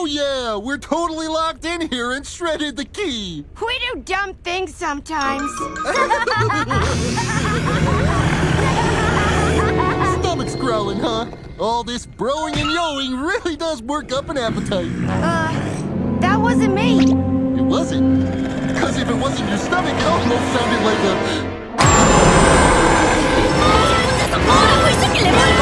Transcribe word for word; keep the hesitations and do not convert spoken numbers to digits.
yeah, we're totally locked in here and shredded the key. We do dumb things sometimes. Stomach's growling, huh? All this broing and yoing really does work up an appetite. Uh, that wasn't me. It wasn't? Because if it wasn't your stomach, it almost sounded like a...